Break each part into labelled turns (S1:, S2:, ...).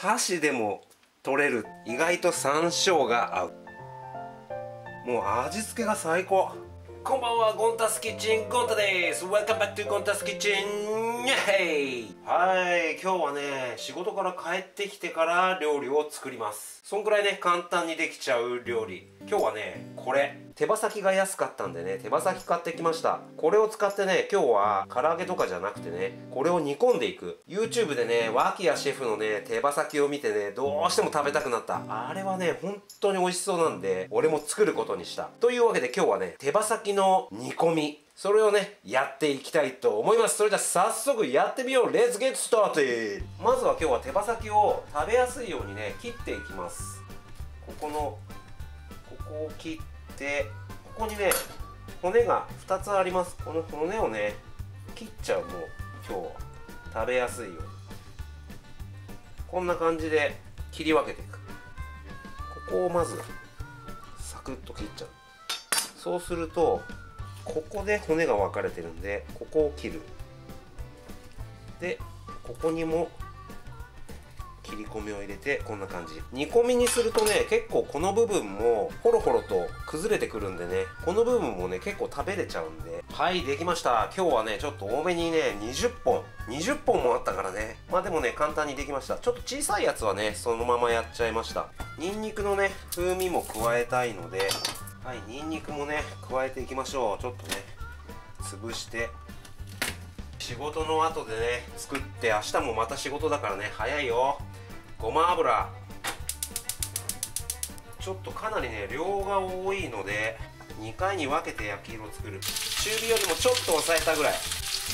S1: 箸でも取れる。意外と山椒が合う。もう味付けが最高。こんばんは、ゴンタスキッチンゴンタです。 Welcome back to ゴンタスキッチン。イエイ。はい、今日はね、仕事から帰ってきてから料理を作ります。そんくらいね、簡単にできちゃう料理。今日はね、これ手羽先が安かったんでね、手羽先買ってきました。これを使ってね、今日は唐揚げとかじゃなくてね、これを煮込んでいく。 YouTube でね、脇屋シェフのね、手羽先を見てね、どうしても食べたくなった。あれはね、本当に美味しそうなんで、俺も作ることにした。というわけで今日はね、手羽先の煮込み、それをね、やっていきたいと思います。それじゃあ早速やってみよう。 Let's get started。 まずは今日は手羽先を食べやすいようにね、切っていきます。ここを切って、ここにね、骨が2つあります。この骨をね、切っちゃう。もう今日は食べやすいようにこんな感じで切り分けていく。ここをまずサクッと切っちゃう。そうするとここで骨が分かれてるんで、ここを切る。でここにも切り込みを入れて、こんな感じ。煮込みにするとね、結構この部分もホロホロと崩れてくるんでね、この部分もね結構食べれちゃうんで。はい、できました。今日はねちょっと多めにね、20本もあったからね。まあでもね、簡単にできました。ちょっと小さいやつはね、そのままやっちゃいました。ニンニクのね風味も加えたいので、はい、ニンニクもね加えていきましょう。ちょっとね潰して。仕事の後でね作って、明日もまた仕事だからね、早いよ。ごま油ちょっとかなりね量が多いので、2回に分けて焼き色を作る。中火よりもちょっと抑えたぐらい。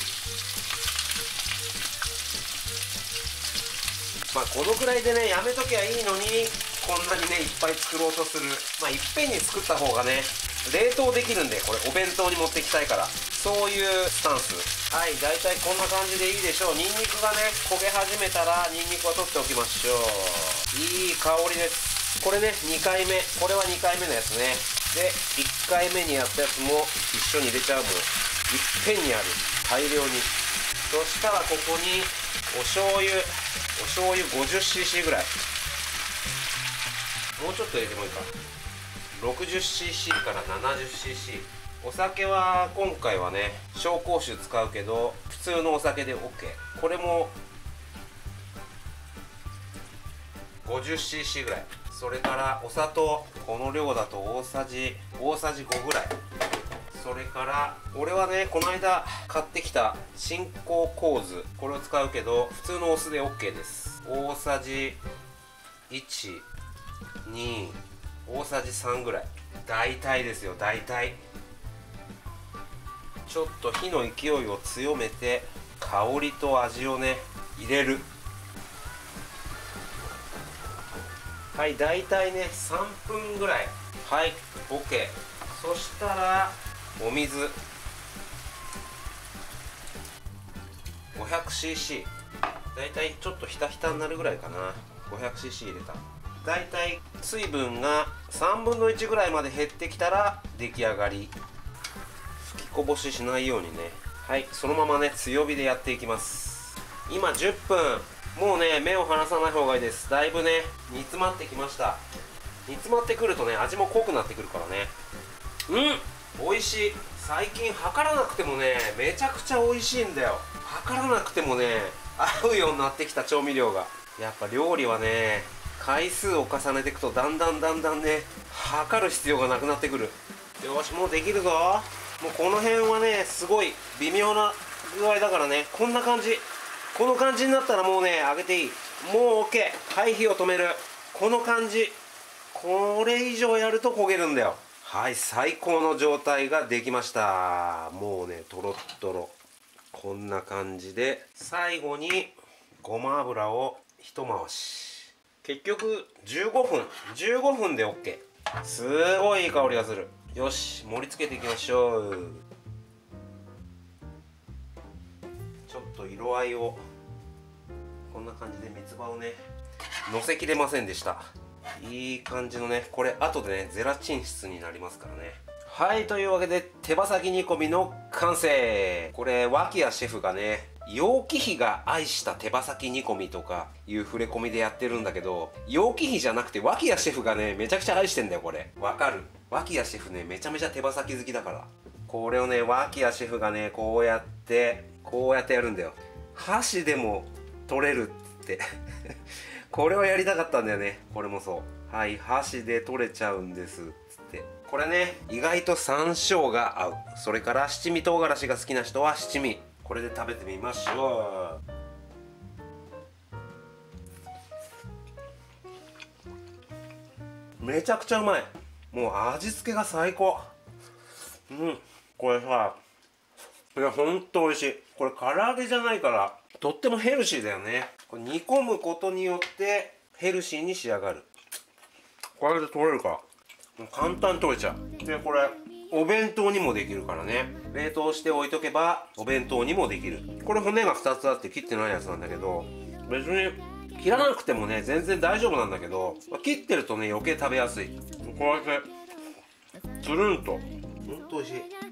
S1: まあこのくらいでねやめときゃいいのに、こんなにねいっぱい作ろうとする。まあいっぺんに作った方がね冷凍できるんで、これお弁当に持ってきたいから、そういうスタンス。はい、だいたいこんな感じでいいでしょう。ニンニクがね焦げ始めたら、ニンニクは取っておきましょう。いい香りです。これね2回目、これは2回目のやつね。で1回目にやったやつも一緒に入れちゃう。もういっぺんにある、大量に。そしたらここにお醤油 50cc ぐらい。もうちょっと入れてもいいか。60cc から 70cc。 お酒は今回はね紹興酒使うけど、普通のお酒で OK。 これも 50cc ぐらい。それからお砂糖、この量だと大さじ5ぐらい。それから俺はねこの間買ってきた新興香酢、これを使うけど普通のお酢で OK です。大さじ1、2、大さじ3ぐらい。大体ですよ、大体。ちょっと火の勢いを強めて、香りと味をね入れる。はい、大体ね3分ぐらい。はい、 OK。 そしたらお水 500cc、 大体ちょっとひたひたになるぐらいかな。 500cc 入れた。だいたい水分が3分の1ぐらいまで減ってきたら出来上がり。吹きこぼししないようにね。はい、そのままね強火でやっていきます。今10分。もうね目を離さない方がいいです。だいぶね煮詰まってきました。煮詰まってくるとね味も濃くなってくるからね。美味しい。最近測らなくてもねめちゃくちゃ美味しいんだよ。測らなくてもね合うようになってきた調味料が。やっぱ料理はね回数を重ねていくとだんだんね測る必要がなくなってくる。よし、もうできるぞ。もうこの辺はねすごい微妙な具合だからね、こんな感じ。この感じになったらもうね揚げていい。もう OK。 はい、火を止める。この感じ。これ以上やると焦げるんだよ。はい、最高の状態ができました。もうねトロットロ。こんな感じで最後にごま油を一回し。結局15分で OK。 すごいいい香りがする。よし、盛り付けていきましょう。ちょっと色合いをこんな感じで、三つ葉をねのせきれませんでした。いい感じのね、これ後でねゼラチン質になりますからね。はい、というわけで手羽先煮込みの完成。これ脇屋シェフがね楊貴妃が愛した手羽先煮込みとかいう触れ込みでやってるんだけど、楊貴妃じゃなくて脇屋シェフがねめちゃくちゃ愛してんだよこれ。わかる？脇屋シェフねめちゃめちゃ手羽先好きだから、これをね脇屋シェフがねこうやってやるんだよ。箸でも取れるってこれをやりたかったんだよね。これもそう、はい、箸で取れちゃうんですっつって。これね意外と山椒が合う。それから七味唐辛子が好きな人は七味、これで食べてみましょう。めちゃくちゃうまい。もう味付けが最高。これさ、いやほんと美味しい。これ唐揚げじゃないからとってもヘルシーだよね。これ煮込むことによってヘルシーに仕上がる。これで取れるから簡単に取れちゃう。でこれお弁当にもできるからね。冷凍して置いとけばお弁当にもできる。これ骨が2つあって切ってないやつなんだけど、別に切らなくてもね全然大丈夫なんだけど、切ってるとね余計食べやすい。こうやってつるんとほんと美味しい。